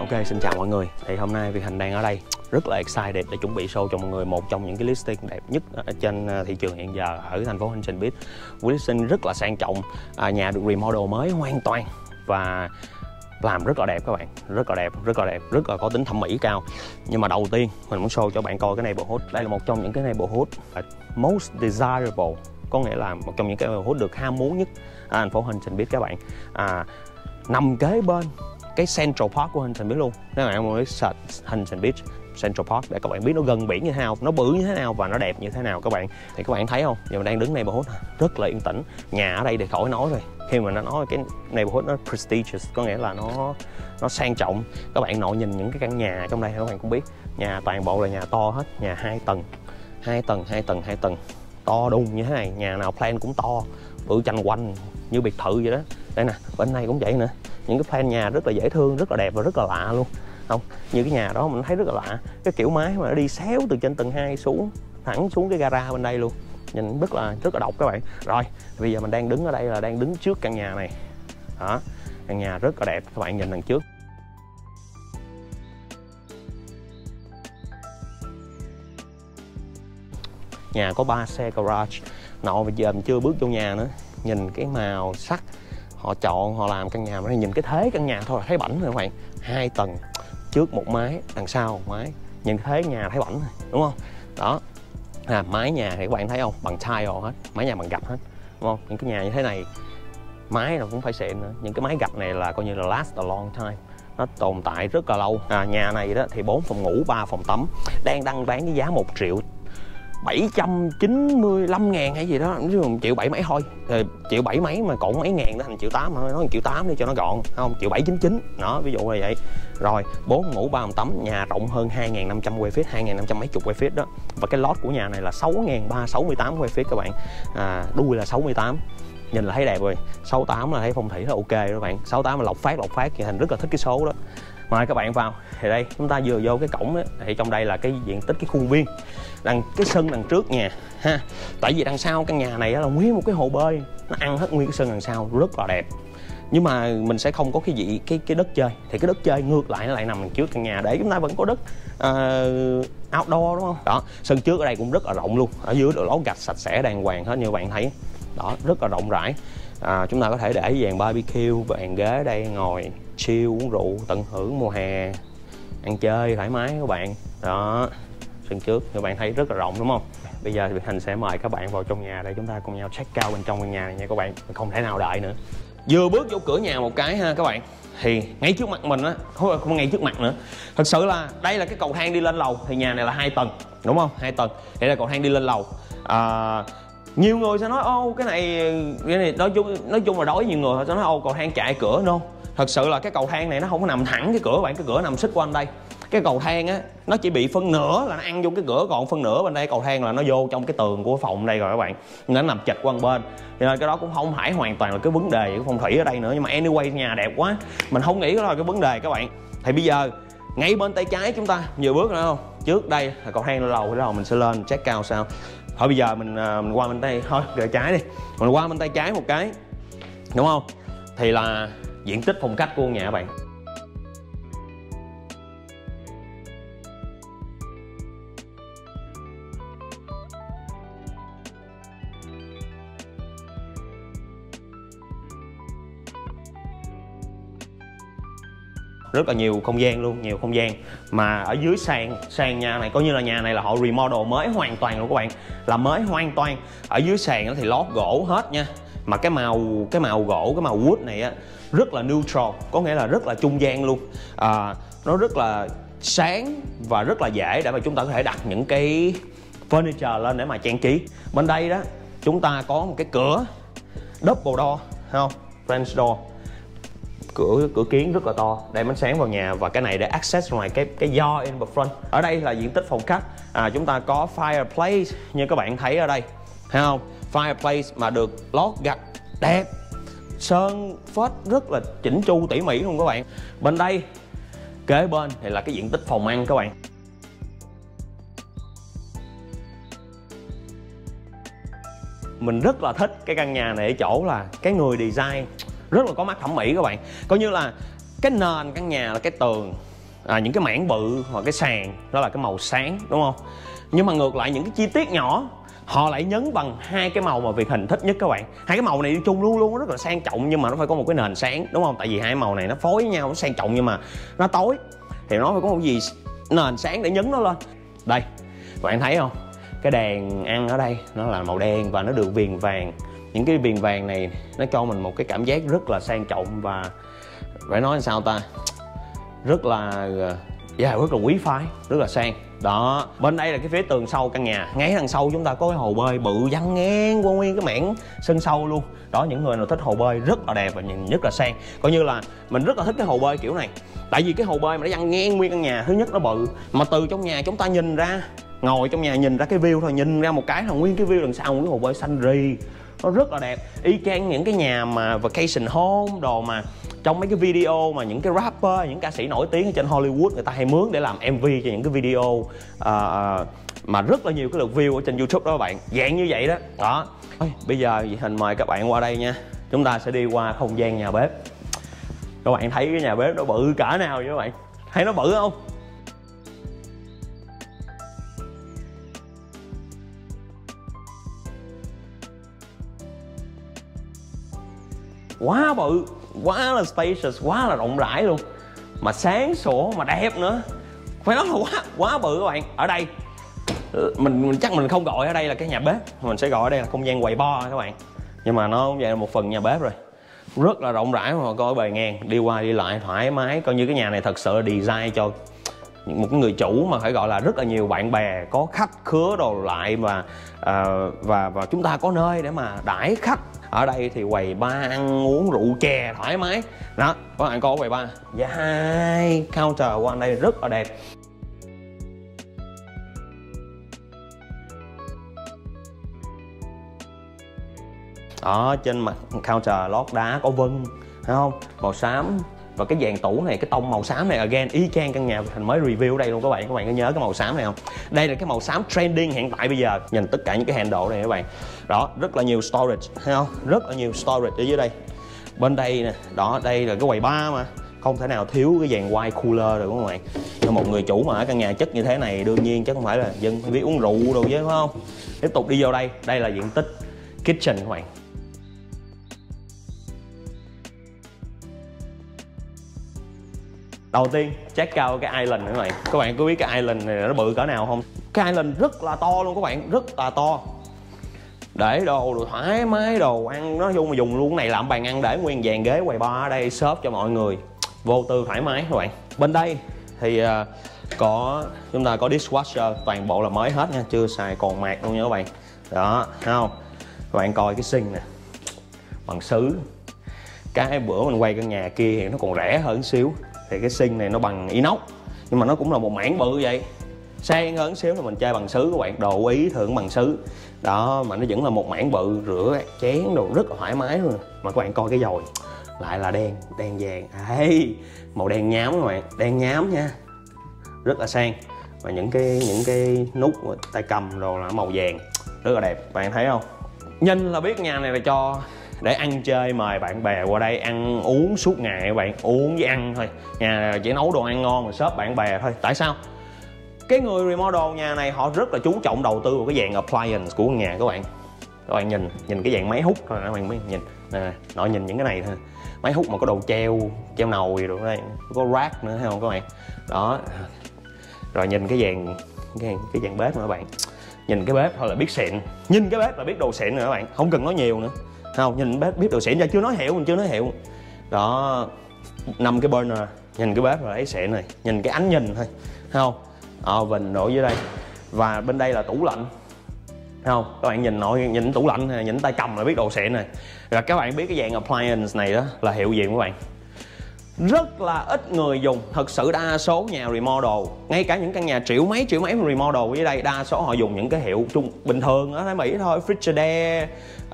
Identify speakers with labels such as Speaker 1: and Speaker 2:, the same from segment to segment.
Speaker 1: Ok, xin chào mọi người. Thì hôm nay Việt Thành đang ở đây rất là excited để chuẩn bị show cho mọi người một trong những cái listing đẹp nhất ở trên thị trường hiện giờ ở thành phố Huntington Beach. Listing rất là sang trọng, nhà được remodel mới hoàn toàn và làm rất là đẹp các bạn, rất là đẹp, rất là có tính thẩm mỹ cao. Nhưng mà đầu tiên mình muốn show cho bạn coi cái neighborhood. Đây là một trong những cái neighborhood most desirable, có nghĩa là một trong những cái neighborhood được ham muốn nhất ở thành phố Huntington Beach các bạn. Nằm kế bên cái Central Park của Huntington Beach luôn. Các bạn muốn biết Huntington Beach Central Park để các bạn biết nó gần biển như thế nào, nó bự như thế nào và nó đẹp như thế nào các bạn. Thì các bạn thấy không, giờ mình đang đứng neighborhood rất là yên tĩnh. Nhà ở đây thì khỏi nói rồi. Khi mà nó nói cái neighborhood nó prestigious, có nghĩa là nó sang trọng. Các bạn nội nhìn những cái căn nhà trong đây các bạn cũng biết, nhà toàn bộ là nhà to hết, nhà 2 tầng, to đùng như thế này, nhà nào plan cũng to, bự chành quanh như biệt thự vậy đó. Đây nè, bên này cũng vậy nữa. Những cái plan nhà rất là dễ thương, rất là đẹp và rất là lạ luôn. Không, như cái nhà đó mình thấy rất là lạ. Cái kiểu mái mà nó đi xéo từ trên tầng 2 xuống, thẳng xuống cái gara bên đây luôn. Nhìn rất là độc các bạn. Rồi, bây giờ mình đang đứng ở đây là đang đứng trước căn nhà này. Đó, căn nhà rất là đẹp, các bạn nhìn đằng trước. Nhà có 3 xe garage. Bây giờ mình chưa bước vô nhà nữa. Nhìn cái màu sắc họ chọn, họ làm căn nhà mà nhìn cái thế căn nhà thôi là thấy bảnh rồi các bạn. 2 tầng, trước một mái, đằng sau một mái. Nhìn cái thế nhà thấy bảnh rồi, đúng không? Đó. Mái nhà thì các bạn thấy không? Bằng tile hết, mái nhà bằng gạch hết, đúng không? Những cái nhà như thế này mái nào cũng phải xịn nữa. Những cái mái gạch này là coi như là last a long time, nó tồn tại rất là lâu. Nhà này đó thì 4 phòng ngủ, 3 phòng tắm, đang đăng bán với giá 1.795.000 hay gì đó, 1 triệu 7 mấy thôi, 1 triệu 7 mấy mà cộng mấy ngàn đó thành 1 triệu 8 thôi, nói 1 triệu 8 đi cho nó gọn, không, 1 triệu 799 đó, ví dụ là vậy. Rồi 4 phòng ngủ 3 phòng tắm, nhà rộng hơn 2.500 square feet, 2.500 mấy chục square feet đó, và cái lót của nhà này là 6.368 square feet các bạn. Đuôi là 68, nhìn là thấy đẹp rồi. 68 là thấy phong thủy là ok đó các bạn. 68 là lộc phát thì Thành rất là thích cái số đó. Mời các bạn vào. Thì đây chúng ta vừa vô cái cổng ấy, thì trong đây là cái diện tích, cái khuôn viên, cái sân đằng trước nhà ha. Tại vì đằng sau căn nhà này là nguyên một cái hồ bơi, nó ăn hết nguyên cái sân đằng sau, rất là đẹp. Nhưng mà mình sẽ không có cái đất chơi, thì cái đất chơi ngược lại nó lại nằm đằng trước căn nhà, để chúng ta vẫn có đất outdoor, đúng không? Đó, sân trước ở đây cũng rất là rộng luôn, ở dưới lót gạch sạch sẽ đàng hoàng hết như bạn thấy đó, rất là rộng rãi. Chúng ta có thể để dàn barbecue, bàn ghế đây ngồi chill uống rượu, tận hưởng mùa hè, ăn chơi thoải mái các bạn. Đó, sân trước các bạn thấy rất là rộng đúng không? Bây giờ Việt Thành sẽ mời các bạn vào trong nhà để chúng ta cùng nhau check out bên trong căn nhà này nha các bạn. Không thể nào đợi nữa. Vừa bước vô cửa nhà một cái ha các bạn, thì ngay trước mặt mình á, không ngay trước mặt nữa, thật sự là đây là cái cầu thang đi lên lầu. Thì nhà này là 2 tầng đúng không? 2 tầng, đây là cầu thang đi lên lầu. Nhiều người sẽ nói ô cái này nói chung là đối với nhiều người họ sẽ nói ô cầu thang chạy cửa. No, thật sự là cái cầu thang này nó không có nằm thẳng cái cửa bạn, cái cửa nằm xích quanh đây. Cái cầu thang á, nó chỉ bị phân nửa là nó ăn vô cái cửa, còn phân nửa bên đây cầu thang là nó vô trong cái tường của phòng đây rồi các bạn, nó nằm chệch qua một bên. Cho nên cái đó cũng không phải hoàn toàn là cái vấn đề của phong thủy ở đây nữa, nhưng mà anyway nhà đẹp quá, mình không nghĩ đó là cái vấn đề các bạn. Thì bây giờ ngay bên tay trái chúng ta vừa bước nữa không, trước đây là cầu thang lên lầu, cái đầu mình sẽ lên check out sao. Thôi bây giờ mình qua bên tay, thôi rời trái đi, mình qua bên tay trái một cái, đúng không? Thì là diện tích phòng khách của nhà các bạn. Rất là nhiều không gian luôn, nhiều không gian. Mà ở dưới sàn nhà này coi như là nhà này là họ remodel mới hoàn toàn luôn các bạn, là mới hoàn toàn. Ở dưới sàn thì lót gỗ hết nha, mà cái màu gỗ, cái màu wood này á rất là neutral, có nghĩa là rất là trung gian luôn. Nó rất là sáng và rất là dễ để mà chúng ta có thể đặt những cái furniture lên để mà trang trí. Bên đây đó chúng ta có một cái cửa double door, thấy không? French door, cửa kiến rất là to, đem ánh sáng vào nhà, và cái này để access ngoài cái door in the front. Ở đây là diện tích phòng khách. Chúng ta có fireplace như các bạn thấy ở đây, thấy không? Fireplace mà được lót gạch đẹp, sơn phết rất là chỉnh chu tỉ mỉ luôn các bạn. Bên đây kế bên thì là cái diện tích phòng ăn các bạn. Mình rất là thích cái căn nhà này ở chỗ là cái người design rất là có mắt thẩm mỹ các bạn. Coi như là cái nền căn nhà là cái tường, những cái mảng bự hoặc cái sàn đó là cái màu sáng, đúng không? Nhưng mà ngược lại những cái chi tiết nhỏ họ lại nhấn bằng hai cái màu mà Việt Hình thích nhất các bạn. Hai cái màu này đi chung luôn luôn, rất là sang trọng, nhưng mà nó phải có một cái nền sáng, đúng không? Tại vì hai màu này nó phối với nhau, nó sang trọng nhưng mà nó tối, thì nó phải có một gì nền sáng để nhấn nó lên. Đây, các bạn thấy không? Cái đèn ăn ở đây nó là màu đen và nó được viền vàng. Những cái viền vàng này nó cho mình một cái cảm giác rất là sang trọng và phải nói sao ta, rất là rất là quý phái, rất là sang. Đó, bên đây là cái phía tường sau căn nhà. Ngay đằng sau chúng ta có cái hồ bơi bự văng ngang qua nguyên cái mảng sân sau luôn. Đó, những người nào thích hồ bơi rất là đẹp và nhìn rất là sang. Coi như là mình rất là thích cái hồ bơi kiểu này. Tại vì cái hồ bơi mà nó văng ngang nguyên căn nhà, thứ nhất nó bự, mà từ trong nhà chúng ta nhìn ra, ngồi trong nhà nhìn ra cái view thôi, nhìn ra một cái là nguyên cái view đằng sau một cái hồ bơi xanh rì, nó rất là đẹp. Y chang những cái nhà mà vacation home đồ mà trong mấy cái video mà những cái rapper, những ca sĩ nổi tiếng ở trên Hollywood người ta hay mướn để làm MV cho những cái video mà rất là nhiều cái lượt view ở trên YouTube đó các bạn, dạng như vậy đó. Đó, bây giờ Việt Hình mời các bạn qua đây nha. Chúng ta sẽ đi qua không gian nhà bếp. Các bạn thấy cái nhà bếp nó bự cỡ nào vậy các bạn? Thấy nó bự không? Quá bự, quá là spacious, quá là rộng rãi luôn, mà sáng sủa mà đẹp nữa, phải nói là quá bự các bạn. Ở đây mình chắc mình không gọi ở đây là cái nhà bếp, mình sẽ gọi ở đây là không gian quầy bar các bạn, nhưng mà nó cũng vậy là một phần nhà bếp rồi. Rất là rộng rãi mà coi bề ngang, đi qua đi lại thoải mái. Coi như cái nhà này thật sự là design cho một cái người chủ mà phải gọi là rất là nhiều bạn bè, có khách khứa đồ lại và chúng ta có nơi để mà đãi khách. Ở đây thì quầy bar ăn uống rượu chè thoải mái. Đó, các bạn coi quầy bar và hai counter qua đây rất là đẹp. Đó, trên mặt counter lót đá có vân, thấy không? Màu xám. Và cái dàn tủ này, cái tông màu xám này again y chang căn nhà Thành mới review ở đây luôn các bạn. Các bạn có nhớ cái màu xám này không? Đây là cái màu xám trending hiện tại bây giờ. Nhìn tất cả những cái handle này các bạn. Đó, rất là nhiều storage, thấy không? Rất là nhiều storage ở dưới đây. Bên đây nè, đó, đây là cái quầy bar mà không thể nào thiếu cái dàn wine cooler được các bạn. Nhưng một người chủ mà ở căn nhà chất như thế này đương nhiên chắc không phải là dân phải biết uống rượu đâu chứ, phải không? Tiếp tục đi vô đây, đây là diện tích kitchen các bạn. Đầu tiên check out cái island này các bạn. Các bạn có biết cái island này nó bự cỡ nào không? Cái island rất là to luôn các bạn, rất là to. Để đồ thoải mái, đồ ăn nó chung mà dùng luôn. Cái này làm bàn ăn để nguyên dàn ghế quầy bar ở đây serve cho mọi người vô tư thoải mái các bạn. Bên đây thì chúng ta có dishwasher, toàn bộ là mới hết nha, chưa xài còn mạt luôn nha các bạn. Đó, thấy không? Các bạn coi cái sink nè, bằng sứ. Cái bữa mình quay căn nhà kia thì nó còn rẻ hơn xíu, thì cái sink này nó bằng inox nhưng mà nó cũng là một mảng bự vậy, sang hơn xíu là mình chơi bằng sứ các bạn. Đồ Ý thường bằng sứ đó, mà nó vẫn là một mảng bự, rửa chén đồ rất là thoải mái luôn. Mà các bạn coi cái dồi lại là đen vàng, màu đen nhám các bạn, đen nhám nha, rất là sang. Và những cái nút tay cầm đồ là màu vàng, rất là đẹp. Bạn thấy không? Nhìn là biết nhà này là cho để ăn chơi, mời bạn bè qua đây ăn uống suốt ngày các bạn, uống với ăn thôi. Nhà chỉ nấu đồ ăn ngon mà shop bạn bè thôi. Tại sao? Cái người remodel nhà này họ rất là chú trọng đầu tư vào cái dàn appliance của nhà các bạn. Các bạn nhìn cái dàn máy hút thôi, các bạn mới nhìn nè, nội nhìn những cái này thôi. Máy hút mà có đồ treo nồi rồi đây, có rack nữa thấy không các bạn? Đó. Rồi nhìn cái dàn bếp nữa các bạn. Nhìn cái bếp thôi là biết xịn, nhìn cái bếp là biết đồ xịn nữa các bạn, không cần nói nhiều nữa. Không, nhìn bếp biết đồ xịn ra, mình chưa nói hiệu. Đó, 5 cái burner, nhìn cái bếp là thấy xịn rồi, nhìn cái ánh nhìn thôi, thấy không? Oven đổ dưới đây. Và bên đây là tủ lạnh. Thấy không? Các bạn nhìn tủ lạnh này, nhìn tay cầm là biết đồ xịn này. Rồi các bạn biết cái dạng appliance này đó là hiệu gì các bạn? Rất là ít người dùng. Thật sự đa số nhà remodel, ngay cả những căn nhà triệu mấy remodel dưới đây, đa số họ dùng những cái hiệu trung bình thường ở Thái Mỹ thôi, Frigidaire,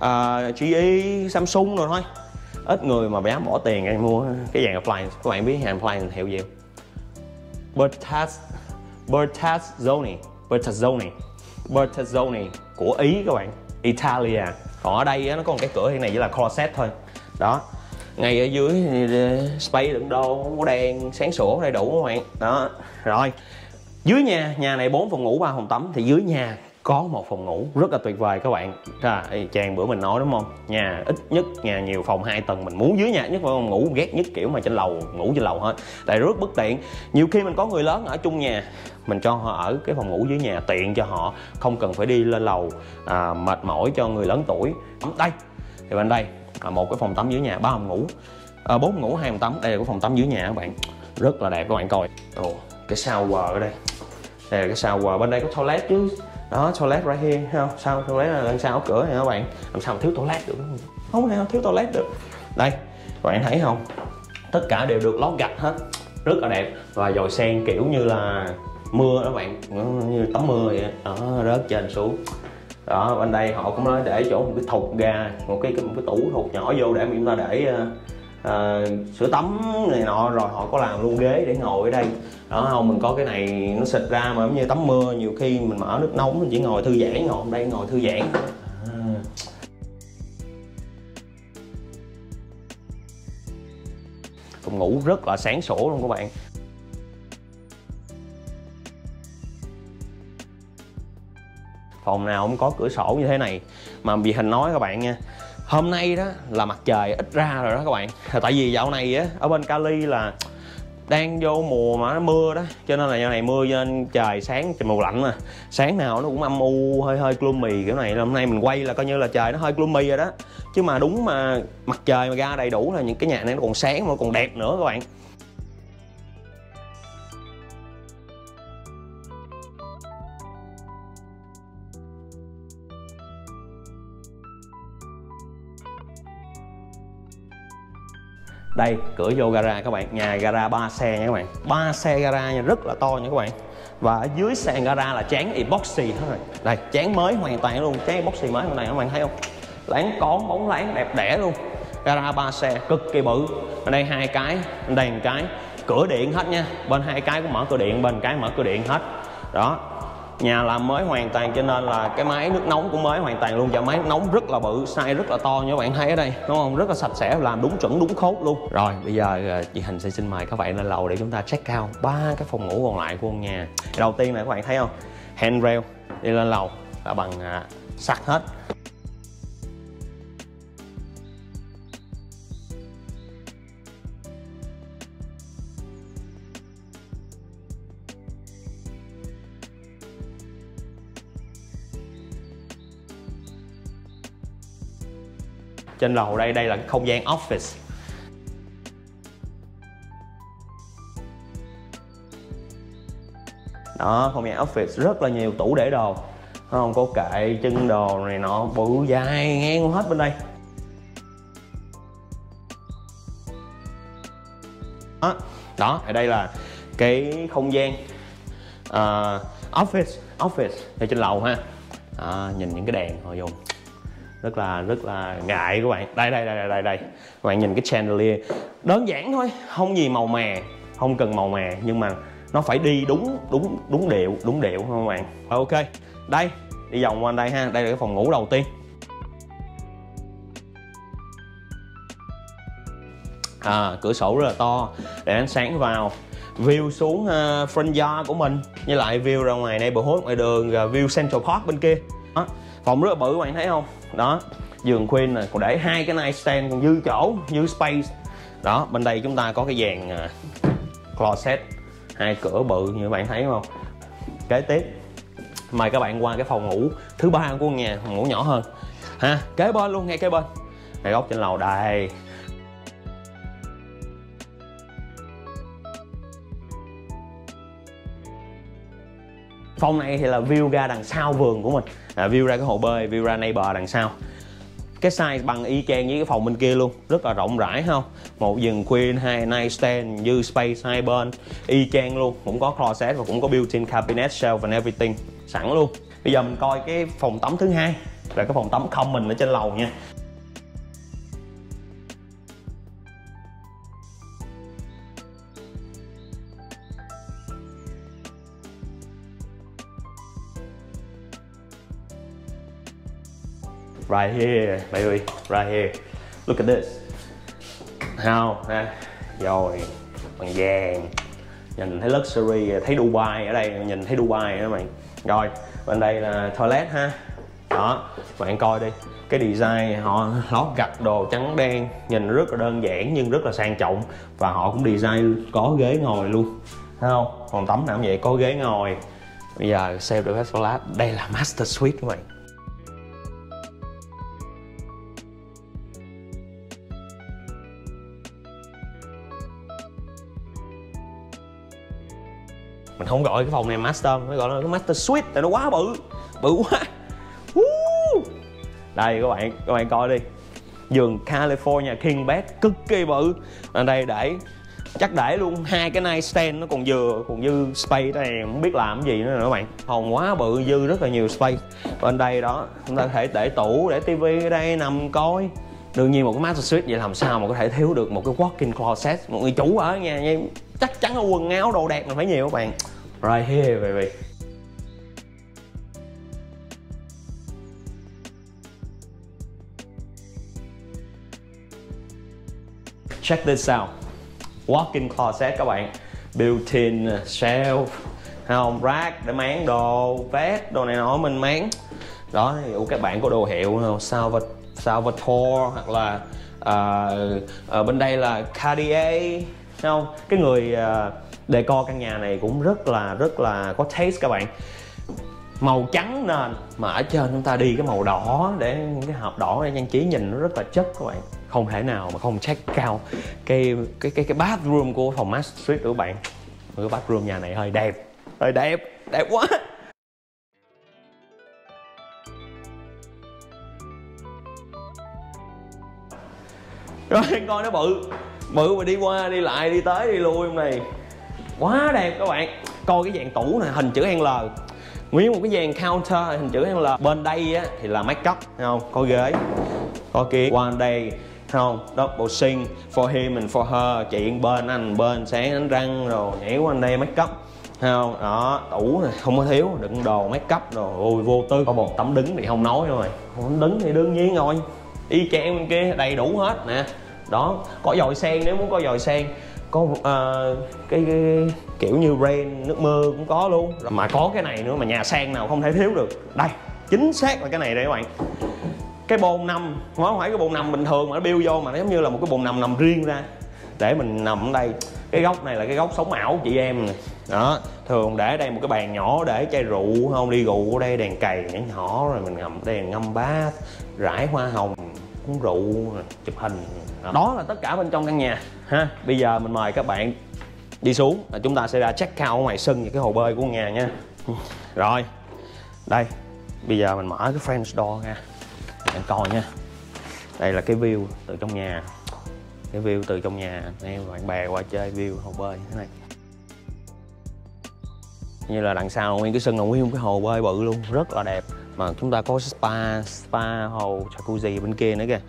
Speaker 1: GE, Samsung rồi thôi. Ít người mà dám bỏ tiền để mua cái dàn appliance. Các bạn biết dàn appliance hiệu gì không? Bertazzoni của Ý các bạn, Italia. Còn ở đây nó có một cái cửa này chỉ là closet thôi. Đó, Ngay ở dưới space đựng đồ không có đèn, sáng sủa đầy đủ các bạn. Đó. Rồi. Dưới nhà này 4 phòng ngủ 3 phòng tắm, thì dưới nhà có một phòng ngủ rất là tuyệt vời các bạn. Chàng bữa mình nói đúng không, nhà ít nhất nhà nhiều phòng 2 tầng, mình muốn dưới nhà nhất phòng ngủ, ghét nhất kiểu mà trên lầu, ngủ trên lầu hết, tại rất bất tiện. Nhiều khi mình có người lớn ở chung nhà, mình cho họ ở cái phòng ngủ dưới nhà, tiện cho họ không cần phải đi lên lầu mệt mỏi cho người lớn tuổi. Đây thì bên đây là một cái phòng tắm dưới nhà, 3 phòng ngủ, 4 phòng ngủ 2 phòng tắm. Đây là cái phòng tắm dưới nhà các bạn, rất là đẹp các bạn coi. Cái shower ở đây, đây là cái shower, bên đây có toilet chứ. Đó, toilet right here, thấy không? Sao toilet là đằng sau cửa này các bạn, làm sao mà thiếu toilet được, không thể thiếu toilet được. Đây các bạn thấy không, tất cả đều được lót gạch hết, rất là đẹp. Và dồi sen kiểu như là mưa đó các bạn, như tắm mưa vậy đó, rớt trên xuống. Đó, bên đây họ cũng nói để chỗ một cái thùng ga, một cái tủ thùng nhỏ vô để mà chúng ta để sữa tắm này nọ, rồi họ có làm luôn ghế để ngồi ở đây. Đó không, mình có cái này nó xịt ra mà giống như tắm mưa, nhiều khi mình mở nước nóng mình chỉ ngồi thư giãn, ngồi đây ngồi thư giãn. Phòng ngủ rất là sáng sủa luôn các bạn. Phòng nào cũng có cửa sổ như thế này, mà vì Hình nói các bạn nha, hôm nay đó là mặt trời ít ra rồi đó các bạn. Tại vì dạo này á ở bên Cali là đang vô mùa mà nó mưa đó, cho nên là dạo này mưa, cho nên trời sáng trời mùa lạnh mà sáng nào nó cũng âm u, hơi gloomy kiểu này. Hôm nay mình quay là coi như là trời nó hơi gloomy rồi đó, chứ mà đúng mà mặt trời mà ra đầy đủ là những cái nhà này nó còn sáng mà còn đẹp nữa các bạn. Đây cửa vô gara các bạn, nhà gara 3 xe nha các bạn, 3 xe gara nha, rất là to nha các bạn. Và ở dưới sàn gara là trán epoxy hết rồi. Đây trán mới hoàn toàn luôn, trán epoxy mới hôm nay các bạn thấy không, láng cón bóng láng đẹp đẽ luôn. Gara 3 xe cực kỳ bự. Ở đây 2 cái, ở đây 1 cái, cửa điện hết nha, bên 2 cái cũng mở cửa điện, bên cái mở cửa điện hết. Đó, nhà làm mới hoàn toàn, cho nên là cái máy nước nóng cũng mới hoàn toàn luôn. Và máy nước nóng rất là bự, size rất là to như các bạn thấy ở đây, đúng không, rất là sạch sẽ, làm đúng chuẩn đúng khốt luôn. Rồi bây giờ chị Hình sẽ xin mời các bạn lên lầu để chúng ta check out 3 cái phòng ngủ còn lại của ngôi nhà. Đầu tiên này các bạn thấy không, handrail đi lên lầu là bằng sắt hết. Trên lầu đây là cái không gian office. Đó, không gian office rất là nhiều tủ để đồ, không có kệ chân đồ này nọ, bự dài ngang hết bên đây. Đó, ở đây là cái không gian office ở trên lầu ha. Nhìn những cái đèn họ dùng rất là ngại các bạn. Đây các bạn nhìn cái chandelier đơn giản thôi, không gì màu mè, không cần màu mè, nhưng mà nó phải đi đúng điệu không các bạn. Ok, đây đi vòng qua đây ha. Đây là cái phòng ngủ đầu tiên. Cửa sổ rất là to để ánh sáng vào, view xuống front yard của mình, với lại view ra ngoài neighborhood ngoài đường, và view Central Park bên kia. Đó, phòng rất là bự các bạn thấy không. Đó, giường queen nè, còn để 2 cái nightstand, còn dư chỗ, dư space. Đó, bên đây chúng ta có cái dàn closet, 2 cửa bự như các bạn thấy không. Kế tiếp mời các bạn qua cái phòng ngủ thứ 3 của nhà, phòng ngủ nhỏ hơn ha, kế bên luôn, ngay kế bên này, góc trên lầu đây. Phòng này thì là view ra đằng sau vườn của mình, view ra cái hồ bơi, view ra neighbor đằng sau. Cái size bằng y chang với cái phòng bên kia luôn, rất là rộng rãi không. Một giường queen, 2 nightstand, dư space hai bên, y chang luôn. Cũng có closet và cũng có built-in cabinet, shelf and everything sẵn luôn. Bây giờ mình coi cái phòng tắm thứ 2, là cái phòng tắm common ở trên lầu nha. Right here, baby, right here. Look at this. không ha. Rồi bằng vàng, nhìn thấy luxury, thấy Dubai ở đây, nhìn thấy Dubai đó bạn. Rồi bên đây là toilet ha. Đó, bạn coi đi, cái design họ lót gạch đồ trắng đen, nhìn rất là đơn giản nhưng rất là sang trọng. Và họ cũng design có ghế ngồi luôn, thấy không? Phòng tắm nào cũng vậy, có ghế ngồi. Bây giờ xem được hết flat, đây là master suite các bạn. Mình không gọi cái phòng này master, mình gọi là cái master suite tại nó quá bự, bự quá. Đây các bạn coi đi, giường California King bed cực kỳ bự. Ở đây để chắc để luôn 2 cái nightstand, nó còn dư space đây, không biết làm cái gì nữa các bạn. Phòng quá bự, dư rất là nhiều space. Bên đây đó chúng ta có thể để tủ, để tivi ở đây nằm coi. Đương nhiên một cái master suite vậy làm sao mà có thể thiếu được một cái walk-in closet. Một người chủ ở nhà chắc chắn là quần áo đồ đẹp là phải nhiều các bạn. Right here baby. Check this out. Walk-in closet các bạn. Built-in shelf, không, rack để máng đồ, vest, đồ này nọ mình máng. Đó, ví dụ các bạn có đồ hiệu không? Salvatore hoặc là bên đây là Cartier, không? Cái người decor căn nhà này cũng rất là có taste các bạn. Màu trắng nền mà ở trên chúng ta đi cái màu đỏ, để cái hộp đỏ để trang trí nhìn nó rất là chất các bạn. Không thể nào mà không check cao cái bathroom của phòng master suite của các bạn. Cái bathroom nhà này hơi đẹp quá. Rồi coi nó bự mà đi qua đi lại, đi tới đi lui trong này quá đẹp các bạn. Coi cái dàn tủ này hình chữ L, nguyên một cái dàn counter hình chữ L. Bên đây á thì là make up, thấy không? Có ghế, có kia, one day, không, double sink for him and for her. Chuyện bên anh bên sáng đánh răng rồi nhảy qua đây make up, thấy không? Đó, tủ này không có thiếu, đựng đồ make up rồi, ôi vô tư. Có một tấm đứng thì không nói rồi, không đứng thì đương nhiên rồi, y chang bên kia đầy đủ hết nè. Đó, có dòi sen nếu muốn có dòi sen, có cái kiểu như rain, nước mưa cũng có luôn. Mà có cái này nữa mà nhà sang nào không thể thiếu được. Đây, chính xác là cái này đây các bạn. Cái bồn nằm, không phải cái bồn nằm bình thường mà nó build vô, mà nó giống như là một cái bồn nằm riêng ra để mình nằm ở đây. Cái góc này là cái góc sống ảo chị em nè. Đó, thường để ở đây một cái bàn nhỏ để chai rượu, không đi rượu ở đây, đèn cày nhỏ rồi mình ngầm đèn ngâm bát, rải hoa hồng, uống rượu, chụp hình. Đó là tất cả bên trong căn nhà ha. Bây giờ mình mời các bạn đi xuống, chúng ta sẽ ra check out ở ngoài sân những cái hồ bơi của nhà nha. Rồi, đây, bây giờ mình mở cái French door ra, bạn coi nha. Đây là cái view từ trong nhà, cái view từ trong nhà em bạn bè qua chơi view hồ bơi thế này. Như là đằng sau nguyên cái sân là nguyên một cái hồ bơi bự luôn, rất là đẹp. Mà chúng ta có spa, hồ jacuzzi bên kia nữa kìa.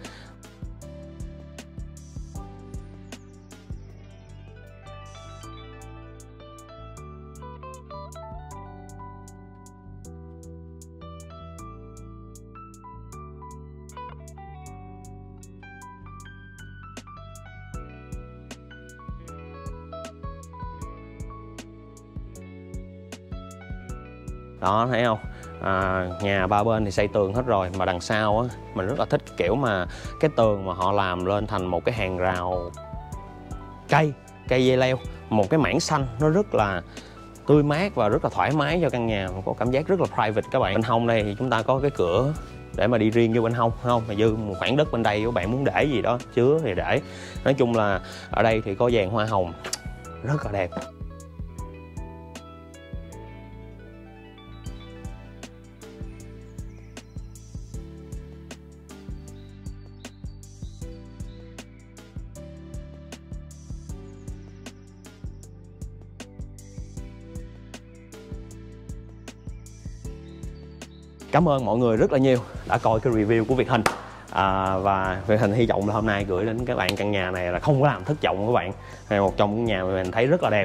Speaker 1: Đó, thấy không? Nhà ba bên thì xây tường hết rồi, mà đằng sau á mình rất là thích kiểu mà cái tường mà họ làm lên thành một cái hàng rào cây dây leo, một cái mảng xanh, nó rất là tươi mát và rất là thoải mái cho căn nhà, có cảm giác rất là private các bạn. Bên hông đây thì chúng ta có cái cửa để mà đi riêng vô bên hông, không? Mà dư một khoảng đất bên đây các bạn muốn để gì đó chứa thì để. Nói chung là ở đây thì có dàn hoa hồng rất là đẹp. Cảm ơn mọi người rất là nhiều đã coi cái review của Việt Hình. Và Việt Hình hy vọng là hôm nay gửi đến các bạn căn nhà này là không có làm thất vọng các bạn. Này một trong những nhà mà mình thấy rất là đẹp.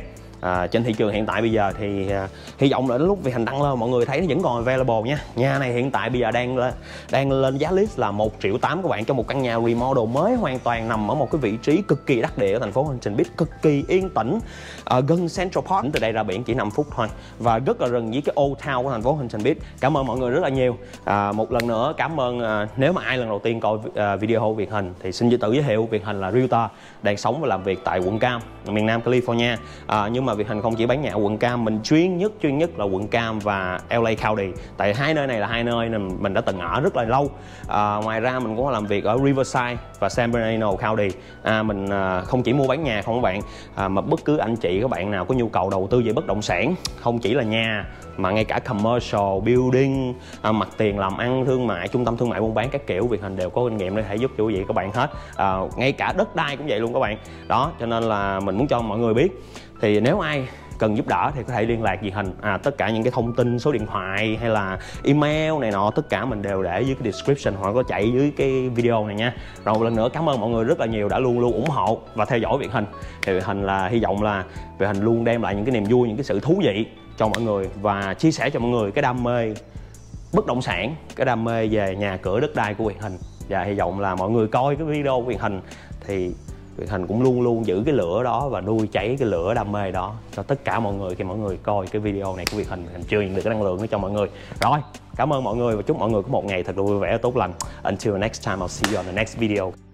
Speaker 1: trên thị trường hiện tại bây giờ thì hy vọng là đến lúc Việt Thành đăng lên mọi người thấy nó vẫn còn available nha. Nhà này hiện tại bây giờ đang lên giá list là 1,8 triệu các bạn, cho một căn nhà remodel mới hoàn toàn, nằm ở một cái vị trí cực kỳ đắc địa ở thành phố Huntington Beach, cực kỳ yên tĩnh, gần Central Park, từ đây ra biển chỉ 5 phút thôi, và rất là gần với cái Old Town của thành phố Huntington Beach. Cảm ơn mọi người rất là nhiều. Một lần nữa cảm ơn nếu mà ai lần đầu tiên coi video của Việt Hình thì xin tự giới thiệu, Việt Hình là realtor đang sống và làm việc tại quận Cam, miền Nam California. Nhưng mà Việt Hình không chỉ bán nhà ở quận Cam, mình chuyên nhất là quận Cam và LA County, tại hai nơi này là hai nơi mình đã từng ở rất là lâu. Ngoài ra mình cũng có làm việc ở Riverside và San Bernardino County. Mình không chỉ mua bán nhà không các bạn, mà bất cứ anh chị các bạn nào có nhu cầu đầu tư về bất động sản, không chỉ là nhà mà ngay cả commercial, building, mặt tiền làm ăn, thương mại, trung tâm thương mại buôn bán các kiểu, Việt Hình đều có kinh nghiệm để thể giúp cho quý vị các bạn hết. Ngay cả đất đai cũng vậy luôn các bạn. Đó, cho nên là mình muốn cho mọi người biết, thì nếu ai cần giúp đỡ thì có thể liên lạc Việt Hình. Tất cả những cái thông tin, số điện thoại hay là email này nọ, tất cả mình đều để dưới cái description hoặc có chạy dưới cái video này nha. Rồi một lần nữa cảm ơn mọi người rất là nhiều đã luôn ủng hộ và theo dõi Việt Hình. Thì Việt Hình là hy vọng là Việt Hình luôn đem lại những cái niềm vui, những cái sự thú vị cho mọi người và chia sẻ cho mọi người cái đam mê bất động sản, cái đam mê về nhà cửa đất đai của Việt Hình. Và hy vọng là mọi người coi cái video của Việt Hình thì Việt Hình cũng luôn giữ cái lửa đó và nuôi cháy cái lửa đam mê đó cho tất cả mọi người khi mọi người coi cái video này của Việt Hình truyền được cái năng lượng đó cho mọi người. Rồi, cảm ơn mọi người và chúc mọi người có một ngày thật là vui vẻ, tốt lành. Until next time, I'll see you on the next video.